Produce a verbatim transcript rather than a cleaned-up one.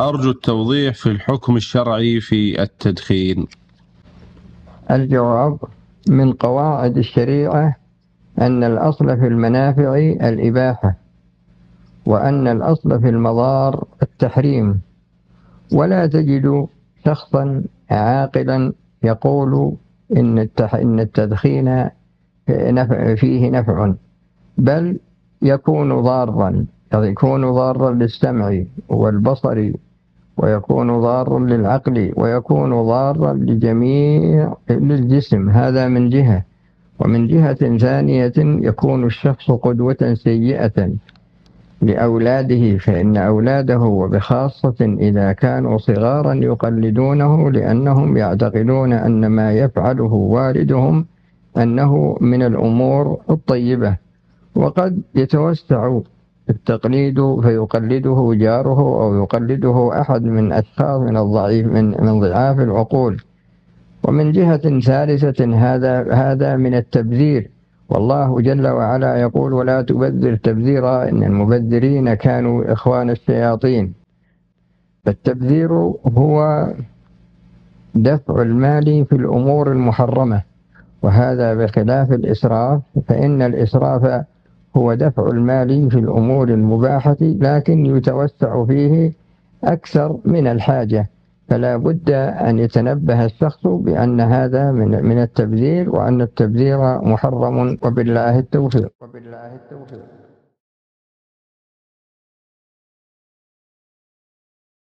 أرجو التوضيح في الحكم الشرعي في التدخين. الجواب: من قواعد الشريعة أن الأصل في المنافع الإباحة، وأن الأصل في المضار التحريم، ولا تجد شخصا عاقلا يقول إن إن التدخين فيه نفع، بل يكون ضارا، يكون ضارا للسمع والبصر، ويكون ضارا للعقل، ويكون ضارا لجميع للجسم. هذا من جهة. ومن جهة ثانية يكون الشخص قدوة سيئة لأولاده، فإن أولاده وبخاصة إذا كانوا صغارا يقلدونه، لأنهم يعتقدون أن ما يفعله والدهم أنه من الأمور الطيبة. وقد يتوسع التقليد فيقلده جاره أو يقلده أحد من أشخاص من الضعيف من من ضعاف العقول. ومن جهة ثالثة هذا هذا من التبذير، والله جل وعلا يقول: ولا تبذر تبذيرا إن المبذرين كانوا إخوان الشياطين. فالتبذير هو دفع المال في الأمور المحرمة، وهذا بخلاف الإسراف، فإن الإسراف هو دفع المال في الأمور المباحة لكن يتوسع فيه أكثر من الحاجة. فلا بد أن يتنبه الشخص بأن هذا من من التبذير، وأن التبذير محرم، وبالله التوفيق.